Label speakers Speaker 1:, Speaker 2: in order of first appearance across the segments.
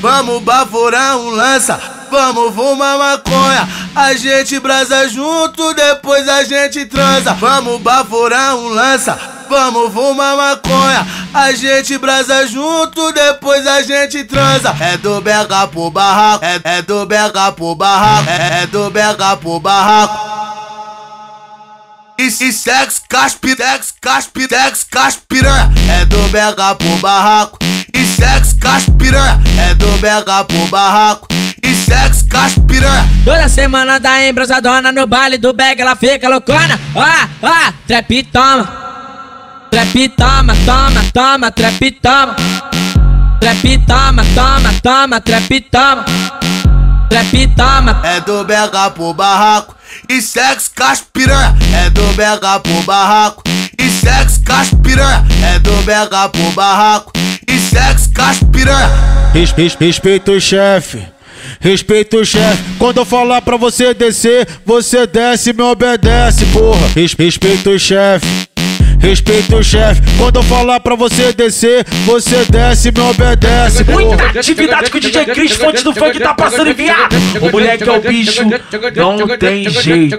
Speaker 1: Vamos baforar um lança, vamos fumar maconha. A gente brasa junto, depois a gente transa. Vamos baforar um lança, vamos fumar maconha. A gente brasa junto, depois a gente transa. É do BH pro barraco, é do BH pro barraco, é do BH pro barraco. E sex, caspirex, caspirex, caspiranha. É do BH pro barraco. E sex, caspiranha. É do BH pro barraco. E sex, caspiranha.
Speaker 2: Toda semana dá embrasadona no baile do bag, ela fica loucona. Trap toma. Trap toma, toma, toma, trap toma. Trap toma, toma, toma, trap toma. Trap toma.
Speaker 1: É do BH pro barraco. E sex, caspiranha. É do BH pro barraco. E sex, caspiranha. É do BH pro barraco. E sex, caspiranha.
Speaker 3: Respeita o chefe. Respeita o chefe. Quando eu falar pra você descer, você desce e me obedece, porra. Respeita o chefe. Respeita o chefe. Quando eu falar pra você descer, você desce e me obedece, porra.
Speaker 4: Muita atividade com o DJ Cris, fonte do funk tá passando em viado. O moleque é o bicho, não tem jeito.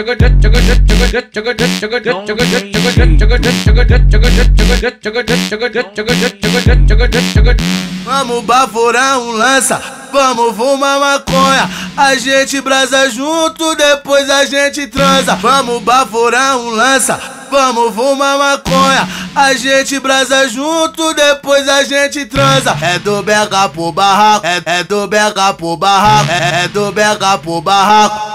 Speaker 1: Vamos baforar um lança, vamos fumar maconha. A gente brasa junto, depois a gente transa. Vamos baforar um lança, vamos fumar maconha. A gente brasa junto, depois a gente transa. É do BH pro barraco, é do BH pro barraco, é do BH pro barraco.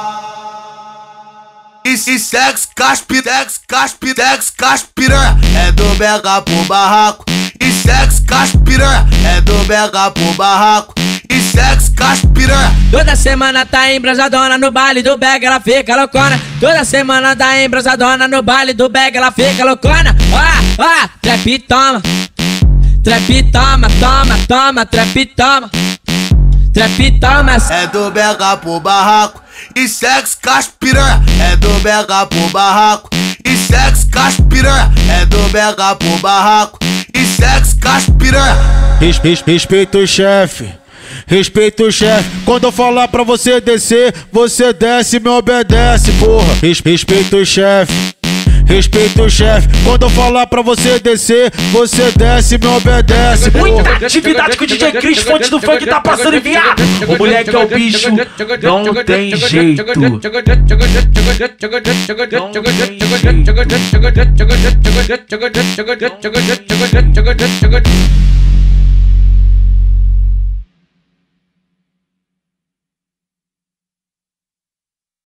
Speaker 1: E sex, caspirex, caspirex, caspiranha. É do BH pro barraco. E sex, caspiranha. É do BH pro barraco. E sex, caspiranha.
Speaker 2: Toda semana tá embrasadona no baile do bag, ela fica loucona. Toda semana tá embrasadona no baile do bag, ela fica loucona. Trap toma. Trap toma, toma, toma, trap toma. Trap toma.
Speaker 1: É do BH pro barraco. E sex, caspiranha. É do BH pro barraco. E sex, caspiranha. É do BH pro barraco. E sex, caspiranha.
Speaker 3: Respeita o chefe. Respeita o chefe. Quando eu falar pra você descer, você desce e me obedece, porra. Respeita o chefe. Respeita o chefe. Quando eu falar pra você descer, você desce e me obedece, porra.
Speaker 4: Muita atividade com o DJ Cris, fonte do funk tá passando em viado. O moleque é o bicho, não tem jeito. Não tem jeito.